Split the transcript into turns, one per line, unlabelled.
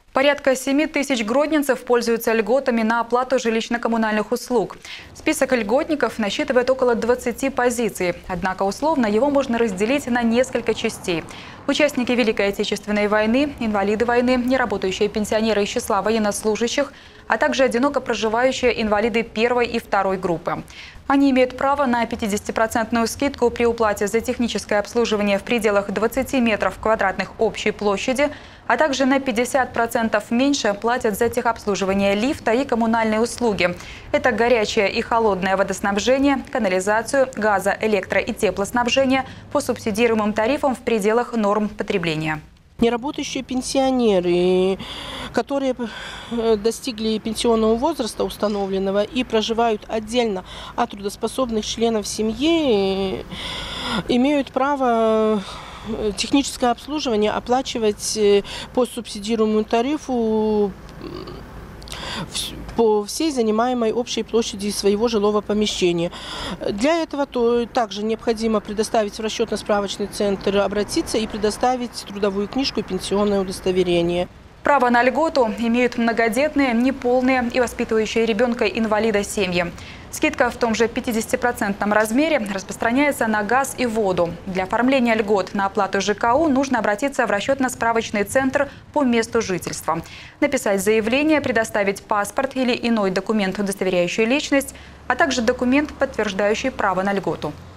Порядка 7 тысяч гродненцев пользуются льготами на оплату жилищно-коммунальных услуг. Список льготников насчитывает около 20 позиций. Однако условно его можно разделить на несколько частей. Участники Великой Отечественной войны, инвалиды войны, неработающие пенсионеры из числа военнослужащих, а также одиноко проживающие инвалиды первой и второй группы. Они имеют право на 50% скидку при уплате за техническое обслуживание в пределах 20 метров квадратных общей площади, а также на 50% меньше платят за техобслуживание лифта и коммунальные услуги. Это горячее и холодное водоснабжение, канализацию, газо-, электро- и теплоснабжение по субсидируемым тарифам в пределах норм потребления.
Неработающие пенсионеры, которые достигли пенсионного возраста установленного и проживают отдельно от трудоспособных членов семьи, имеют право техническое обслуживание оплачивать по субсидируемому тарифу по всей занимаемой общей площади своего жилого помещения. Для этого также необходимо предоставить в расчетно-справочный центр, обратиться и предоставить трудовую книжку и пенсионное удостоверение.
Право на льготу имеют многодетные, неполные и воспитывающие ребенка-инвалида семьи. Скидка в том же 50% размере распространяется на газ и воду. Для оформления льгот на оплату ЖКУ нужно обратиться в расчетно-справочный центр по месту жительства. Написать заявление, предоставить паспорт или иной документ, удостоверяющий личность, а также документ, подтверждающий право на льготу.